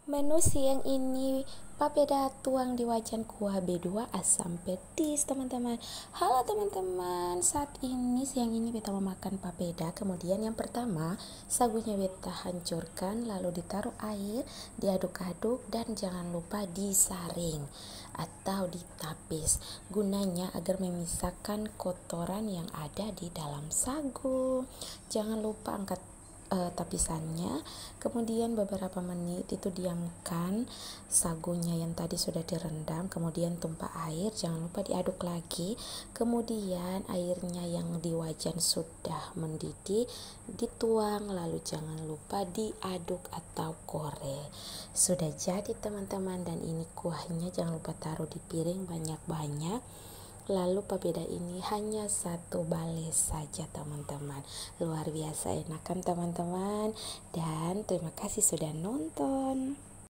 Menu siang ini papeda tuang di wajan kuah B2 asam petis teman-teman. Halo teman-teman, saat ini siang ini beta mau makan papeda. Kemudian yang pertama sagunya beta hancurkan, lalu ditaruh air, diaduk-aduk, dan jangan lupa disaring atau ditapis, gunanya agar memisahkan kotoran yang ada di dalam sagu. Jangan lupa angkat tapisannya, kemudian beberapa menit itu diamkan sagunya yang tadi sudah direndam, kemudian tumpah air, jangan lupa diaduk lagi, kemudian airnya yang di wajan sudah mendidih dituang, lalu jangan lupa diaduk atau goreng. Sudah jadi teman-teman, dan ini kuahnya jangan lupa taruh di piring banyak-banyak. Lalu papeda ini hanya satu balai saja teman-teman. Luar biasa enak kan teman-teman. Dan terima kasih sudah nonton.